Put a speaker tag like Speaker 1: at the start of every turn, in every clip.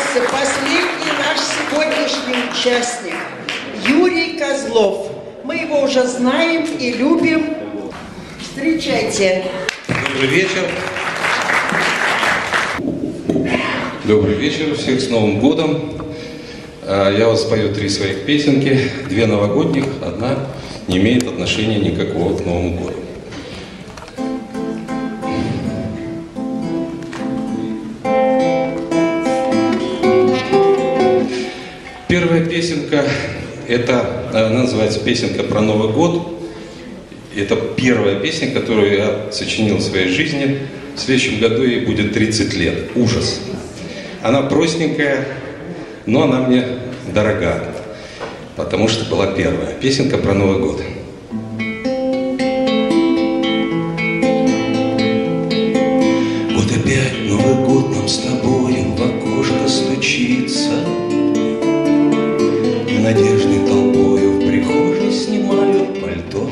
Speaker 1: остался последний наш сегодняшний участник, Юрий Козлов. Мы его уже знаем и любим. Встречайте.
Speaker 2: Добрый вечер. Добрый вечер. Всех с Новым годом. Я вас спою 3 своих песенки. 2 новогодних, 1 не имеет отношения никакого к Новому году. Первая песенка, она называется «Песенка про Новый год». Это первая песня, которую я сочинил в своей жизни. В следующем году ей будет 30 лет. Ужас. Она простенькая, но она мне дорога, потому что была первая. Песенка про Новый год. Вот опять Новый год нам с тобою в окошко стучится. Надежной толпою в прихожей снимают пальто.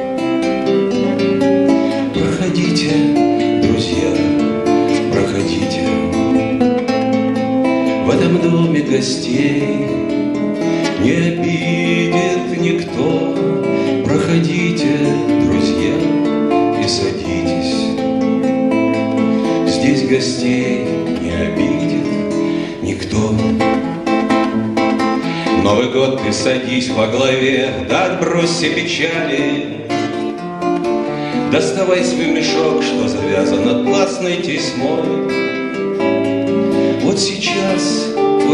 Speaker 2: Проходите, друзья, проходите. В этом доме гостей не обидит никто. Проходите, друзья, и садитесь. Здесь гостей не обидит никто. Новый год, ты садись во главе, да отбрось все печали. Доставай свой мешок, что завязан атласной тесьмой. Вот сейчас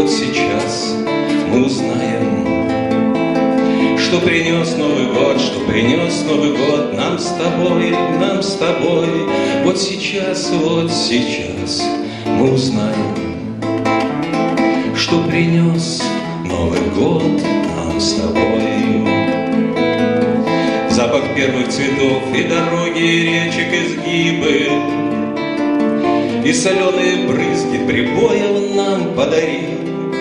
Speaker 2: мы узнаем, что принес Новый год, что принес Новый год нам с тобой, нам с тобой. Вот сейчас мы узнаем, что принес Новый год нам с тобой. Запах первых цветов и дороги, и речек изгибы, и соленые брызги прибоев нам подарил.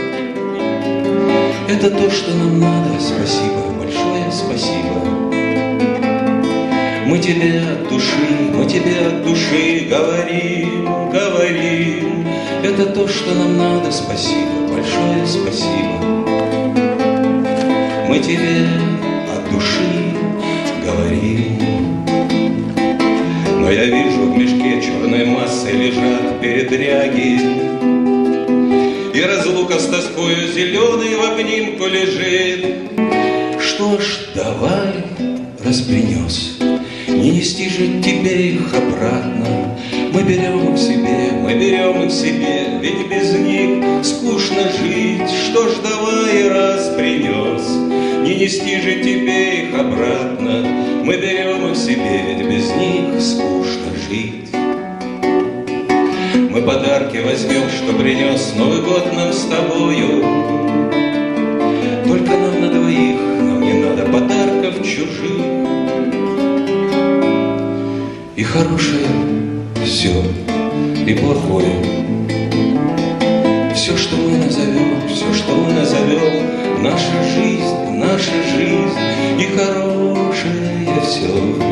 Speaker 2: Это то, что нам надо, спасибо, большое спасибо. Мы тебе от души говорим. Это то, что нам надо, спасибо, большое спасибо. Мы тебе от души говорим. Но я вижу, в мешке черной массы лежат передряги, и разлука с тоскою зеленой в обнимку лежит. Что ж, давай, раз принес, не нести же тебе их обратно. Мы берем их себе, ведь без них скучно жить. Что ж, давай, раз принес, не нести же тебе их обратно. Мы берем их себе, ведь без них скучно жить. Мы подарки возьмем, что принес Новый год нам с тобою. Только нам на двоих, нам не надо подарков чужих. И хорошее все, и плохое, все, что мы назовем, наша жизнь, и хорошее все.